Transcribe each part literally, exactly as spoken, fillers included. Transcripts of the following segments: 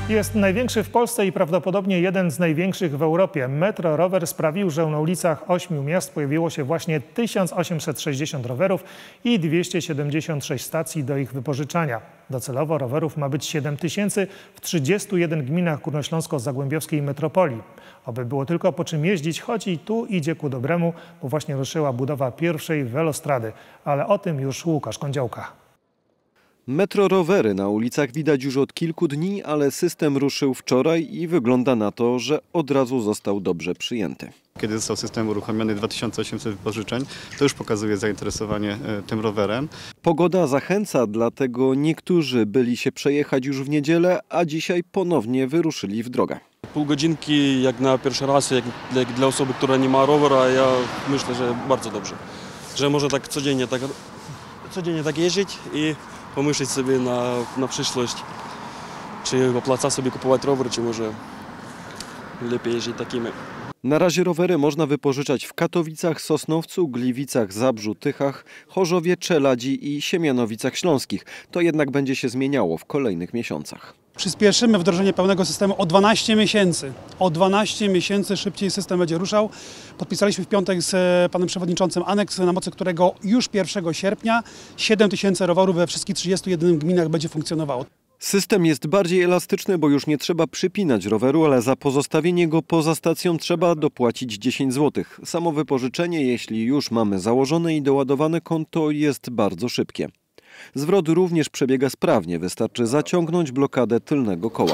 Jest największy w Polsce i prawdopodobnie jeden z największych w Europie. Metro Rower sprawił, że na ulicach ośmiu miast pojawiło się właśnie tysiąc osiemset sześćdziesiąt rowerów i dwieście siedemdziesiąt sześć stacji do ich wypożyczania. Docelowo rowerów ma być siedem tysięcy w trzydziestu jeden gminach górnośląsko-zagłębiowskiej metropolii. Oby było tylko po czym jeździć, choć i tu idzie ku dobremu, bo właśnie ruszyła budowa pierwszej welostrady. Ale o tym już Łukasz Kądziołka. Metro rowery na ulicach widać już od kilku dni, ale system ruszył wczoraj i wygląda na to, że od razu został dobrze przyjęty. Kiedy został system uruchomiony, dwa tysiące osiemset wypożyczeń, to już pokazuje zainteresowanie tym rowerem. Pogoda zachęca, dlatego niektórzy byli się przejechać już w niedzielę, a dzisiaj ponownie wyruszyli w drogę. Pół godzinki jak na pierwszy raz, jak dla, dla osoby, która nie ma rowera, ja myślę, że bardzo dobrze. Że może tak codziennie tak, codziennie tak jeździć i pomyśleć sobie na, na przyszłość, czy opłaca sobie kupować rower, czy może lepiej jeździć takimi. Na razie rowery można wypożyczać w Katowicach, Sosnowcu, Gliwicach, Zabrzu, Tychach, Chorzowie, Czeladzi i Siemianowicach Śląskich. To jednak będzie się zmieniało w kolejnych miesiącach. Przyspieszymy wdrożenie pełnego systemu o dwanaście miesięcy. O dwanaście miesięcy szybciej system będzie ruszał. Podpisaliśmy w piątek z panem przewodniczącym aneks, na mocy którego już pierwszego sierpnia siedem tysięcy rowerów we wszystkich trzydziestu jeden gminach będzie funkcjonowało. System jest bardziej elastyczny, bo już nie trzeba przypinać roweru, ale za pozostawienie go poza stacją trzeba dopłacić dziesięć złotych. Samo wypożyczenie, jeśli już mamy założone i doładowane konto, jest bardzo szybkie. Zwrot również przebiega sprawnie, wystarczy zaciągnąć blokadę tylnego koła.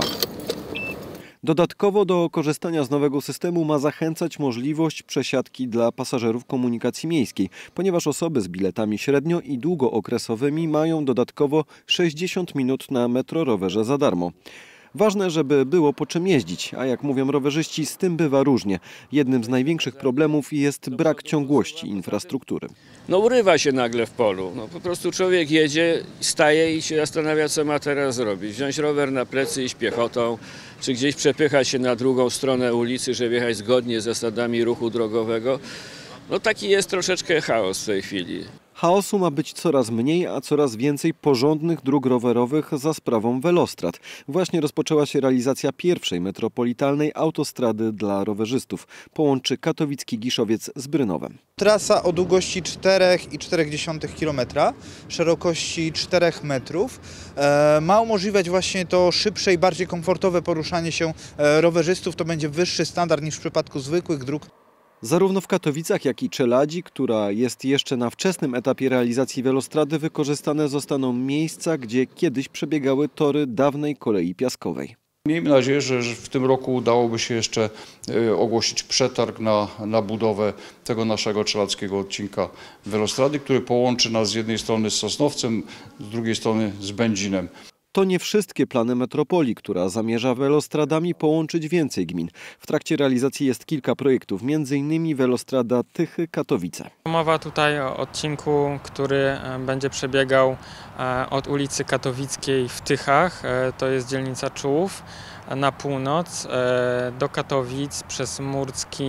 Dodatkowo do korzystania z nowego systemu ma zachęcać możliwość przesiadki dla pasażerów komunikacji miejskiej, ponieważ osoby z biletami średnio i długookresowymi mają dodatkowo sześćdziesiąt minut na metro rowerze za darmo. Ważne, żeby było po czym jeździć, a jak mówią rowerzyści, z tym bywa różnie. Jednym z największych problemów jest brak ciągłości infrastruktury. No urywa się nagle w polu. No, po prostu człowiek jedzie, staje i się zastanawia, co ma teraz zrobić. Wziąć rower na plecy i iść piechotą, czy gdzieś przepychać się na drugą stronę ulicy, żeby jechać zgodnie z zasadami ruchu drogowego. No taki jest troszeczkę chaos w tej chwili. Chaosu ma być coraz mniej, a coraz więcej porządnych dróg rowerowych za sprawą welostrad. Właśnie rozpoczęła się realizacja pierwszej metropolitalnej autostrady dla rowerzystów. Połączy katowicki Giszowiec z Brynowem. Trasa o długości cztery i cztery dziesiąte kilometra, szerokości czterech metrów e, ma umożliwiać właśnie to szybsze i bardziej komfortowe poruszanie się e, rowerzystów. To będzie wyższy standard niż w przypadku zwykłych dróg. Zarówno w Katowicach, jak i Czeladzi, która jest jeszcze na wczesnym etapie realizacji welostrady, wykorzystane zostaną miejsca, gdzie kiedyś przebiegały tory dawnej kolei piaskowej. Miejmy nadzieję, że w tym roku udałoby się jeszcze ogłosić przetarg na, na budowę tego naszego czeladzkiego odcinka welostrady, który połączy nas z jednej strony z Sosnowcem, z drugiej strony z Będzinem. To nie wszystkie plany metropolii, która zamierza welostradami połączyć więcej gmin. W trakcie realizacji jest kilka projektów, między innymi welostrada Tychy-Katowice. Mowa tutaj o odcinku, który będzie przebiegał od ulicy Katowickiej w Tychach, to jest dzielnica Czułów, na północ do Katowic przez Murcki,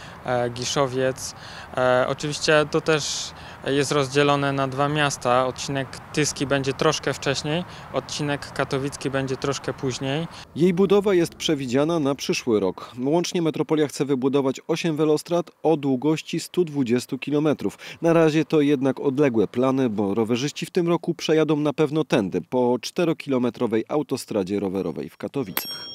Giszowiec. Oczywiście to też jest rozdzielone na dwa miasta. Odcinek tyski będzie troszkę wcześniej, odcinek katowicki będzie troszkę później. Jej budowa jest przewidziana na przyszły rok. Łącznie metropolia chce wybudować osiem welostrad o długości stu dwudziestu kilometrów. Na razie to jednak odległe plany, bo rowerzyści w tym roku przejadą na pewno tędy, po czterokilometrowej autostradzie rowerowej w Katowicach.